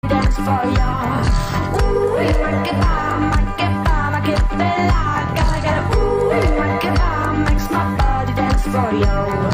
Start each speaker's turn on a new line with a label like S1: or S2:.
S1: dance for ya. Ooh, you make it bomb, I get feel like gotta get a ooh, you make it bomb, makes my body dance for you.